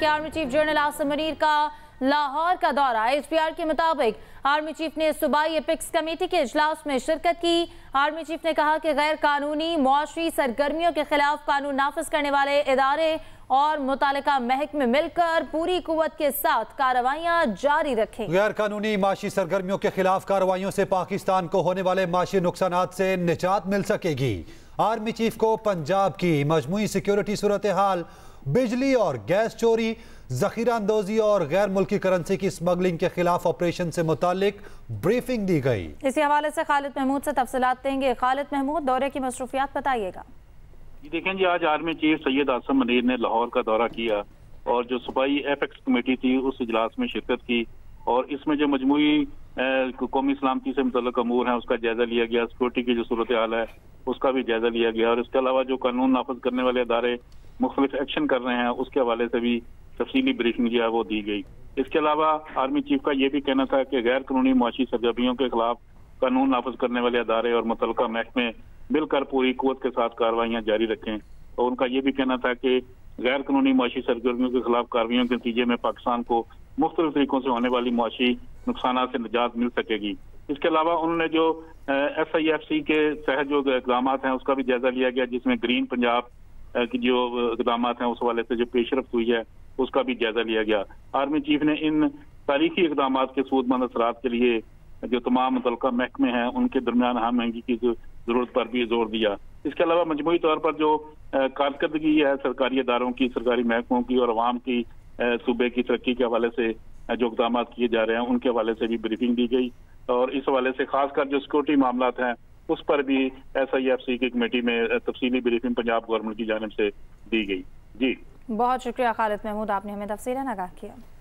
के army chief general Asim Munir का लाहौर का दौरा। HPR के मुताबिक आर्मी चीफ ने सूबाई एपिक्स कमेटी के इजलास में शिरकत की। आर्मी चीफ ने कहा कि गैर कानूनी मुआशी सरगर्मियों के खिलाफ कानून नाफिज करने वाले इदारे और मुतालिका महकमे मिलकर पूरी कुव्वत के साथ कार्रवाइयां जारी रखें। गैर कानूनी माशी सरगर्मियों के खिलाफ कार्रवाइयों से पाकिस्तान को होने वाले माशी नुकसानात से निजात मिल सकेगी। आर्मी चीफ को पंजाब की मजमूई सिक्योरिटी सूरत हाल, बिजली और गैस चोरी, जखीरा अंदोजी और गैर मुल्की करेंसी की स्मगलिंग के खिलाफ ऑपरेशन से मुतालिक ब्रीफिंग दी गई। इसी हवाले से खालिद महमूद से तफसीलात देंगे। खालिद महमूद, दौरे की मसरूफियात बताइएगा। देखें जी, आज आर्मी चीफ सैयद आसिम मुनीर ने लाहौर का दौरा किया और जो सूबाई एपेक्स कमेटी थी उस इजलास में शिरकत की और इसमें जो मजमूई कौमी सलामती से मुतल्लिक अमूर हैं उसका जायजा लिया गया, सिक्योरिटी की जो सूरत हाल है उसका भी जायजा लिया गया और इसके अलावा जो कानून नाफिज करने वाले अदारे मुख्तलिफ एक्शन कर रहे हैं उसके हवाले से भी तफसीली ब्रीफिंग जो है वो दी गई। इसके अलावा आर्मी चीफ का ये भी कहना था कि गैर कानूनी मुआशी सरगर्मियों के खिलाफ कानून नाफिज करने वाले अदारे और मुतल्लिका महकमे मिलकर पूरी कुव्वत के साथ कार्रवाइयां जारी रखें और उनका ये भी कहना था कि गैर कानूनी मुआशी सरगर्मियों के खिलाफ कार्रवाइयों के नतीजे में पाकिस्तान को मुख्तलिफ तरीकों से होने वाली मुआशी नुकसान से निजात मिल सकेगी। इसके अलावा उन्होंने जो SIFC के तहत जो इकदाम हैं उसका भी जायजा लिया गया, जिसमें ग्रीन पंजाब की जो इकदाम हैं उस हवाले से जो पेशरफ्त हुई है उसका भी जायजा लिया गया। आर्मी चीफ ने इन तारीखी इकदाम के सूदमंद असरात के लिए जो तमाम मुतल्लिका महकमे हैं उनके दरमियान हम महंगी की जरूरत पर भी जोर दिया। इसके अलावा मजमूई तौर पर जो कारकर्दगी है सरकारी इदारों की, सरकारी महकमों की और अवाम की सूबे की तरक्की के हवाले से जो इकदाम किए जा रहे हैं उनके हवाले से भी ब्रीफिंग दी गई और इस हवाले से खासकर जो सिक्योरिटी मामलात हैं उस पर भी SIFC की कमेटी में तफसीली ब्रीफिंग पंजाब गवर्नमेंट की जानिब से दी गई। जी बहुत शुक्रिया खालिद महमूद, आपने हमें तफसीलन आगाह किया।